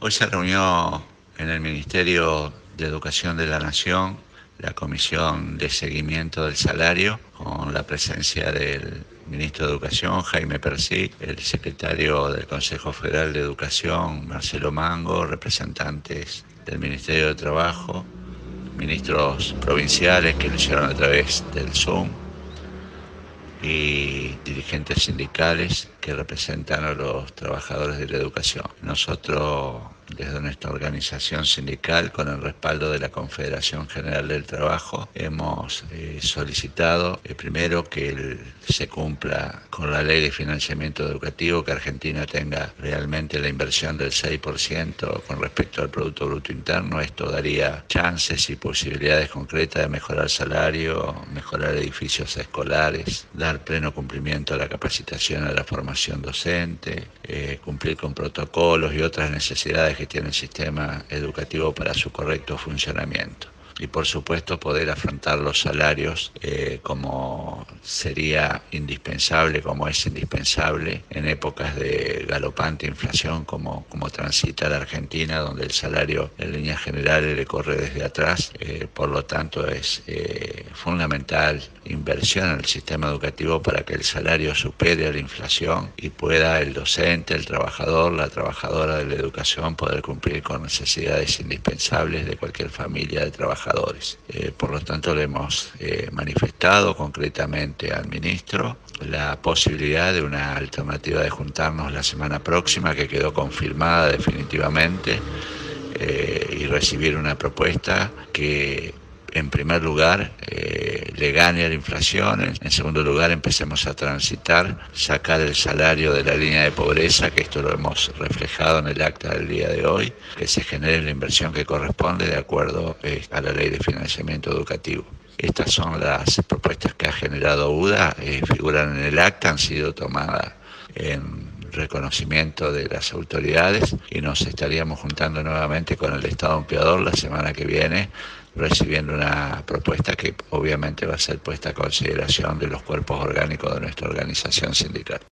Hoy se reunió en el Ministerio de Educación de la Nación la Comisión de Seguimiento del Salario, con la presencia del Ministro de Educación, Jaime Persic, el Secretario del Consejo Federal de Educación, Marcelo Mango, representantes del Ministerio de Trabajo, ministros provinciales que lo hicieron a través del Zoom, y dirigentes sindicales que representan a los trabajadores de la educación. Nosotros, desde nuestra organización sindical, con el respaldo de la Confederación General del Trabajo, hemos solicitado primero que se cumpla con la ley de financiamiento educativo, que Argentina tenga realmente la inversión del 6% con respecto al Producto Bruto Interno. Esto daría chances y posibilidades concretas de mejorar salario, mejorar edificios escolares, dar pleno cumplimiento a la capacitación, a la formación docente, cumplir con protocolos y otras necesidades que tiene el sistema educativo para su correcto funcionamiento. Y por supuesto poder afrontar los salarios como sería indispensable, como es indispensable en épocas de galopante inflación como transita la Argentina, donde el salario en líneas generales le corre desde atrás. Por lo tanto es fundamental inversión en el sistema educativo para que el salario supere a la inflación y pueda el docente, el trabajador, la trabajadora de la educación poder cumplir con necesidades indispensables de cualquier familia de trabajadores. Por lo tanto, le hemos manifestado concretamente al ministro la posibilidad de una alternativa de juntarnos la semana próxima, que quedó confirmada definitivamente, y recibir una propuesta que, en primer lugar, le gane a la inflación. En segundo lugar, empecemos a transitar, sacar el salario de la línea de pobreza, que esto lo hemos reflejado en el acta del día de hoy, que se genere la inversión que corresponde de acuerdo a la ley de financiamiento educativo. Estas son las propuestas que ha generado UDA, figuran en el acta, han sido tomadas en reconocimiento de las autoridades, y nos estaríamos juntando nuevamente con el Estado Empleador la semana que viene, recibiendo una propuesta que obviamente va a ser puesta a consideración de los cuerpos orgánicos de nuestra organización sindical.